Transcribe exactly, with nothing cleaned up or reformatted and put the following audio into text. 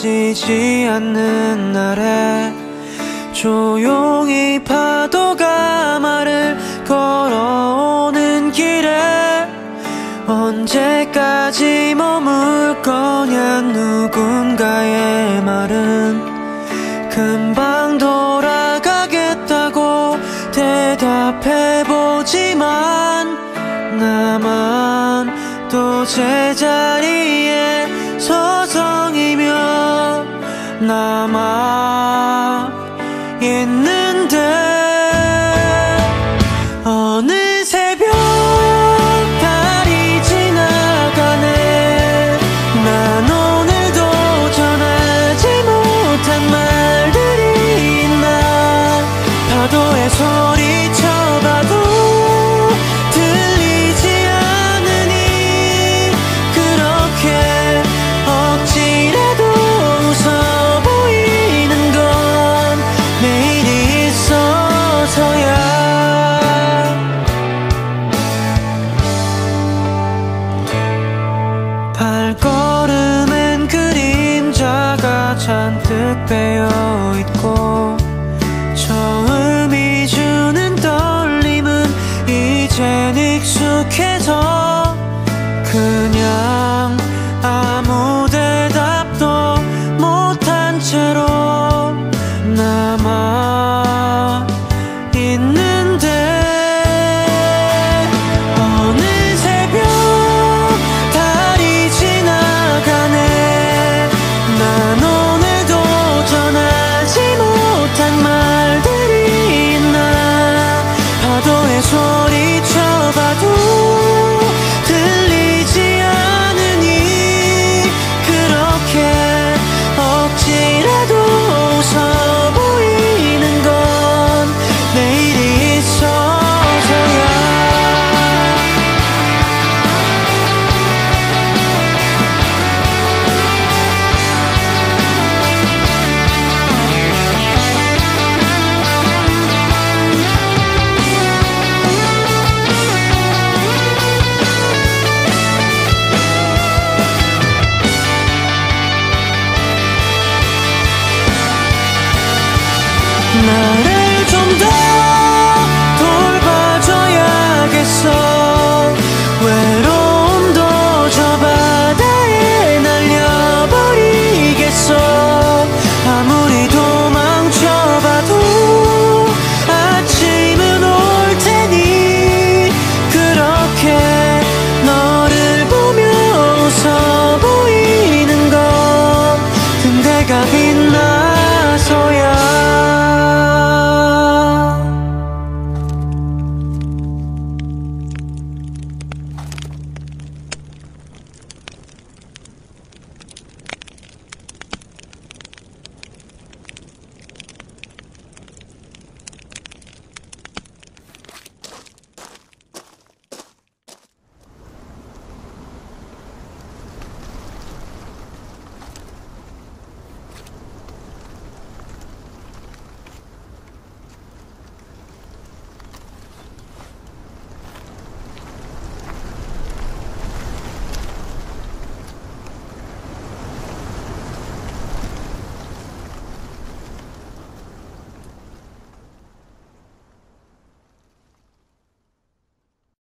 이어지지 않는 날에 조용히 파도가 말을 걸어오는 길에 언제까지 머물 거냐. 누군가의 말은 금방 돌아가겠다고 대답해보지만 나만 또 제자리에 서성이며 남아 있는데 어느 새벽 달이 지나가네. 난 오늘도 전하지 못한 말들이 있나. 파도에 소리쳐봐도 들리지 않으니 그렇게 억지라도 웃어 보이는 건 내일이 있어서야. 발걸음엔 그림자가 잔뜩 배어있고 처음이 주는 떨림은 이젠 익숙해서 그냥 아무 대답도 못한 채로 남아 있는데 어느 새벽 달이 지나가네. 난 오늘도 전하지 못한 말들이 있나. 파도에 소리쳐봐도 들리지 않으니 그렇게 억지라도 웃어 보이는 건 내일이 있어서야. 나를 좀 더 돌봐줘야겠어. 외로움도 저 바다에 날려버리겠어. 아무리 도망쳐봐도 아침은 올 테니 그렇게 너를 보며 웃어 보이는 건 등대가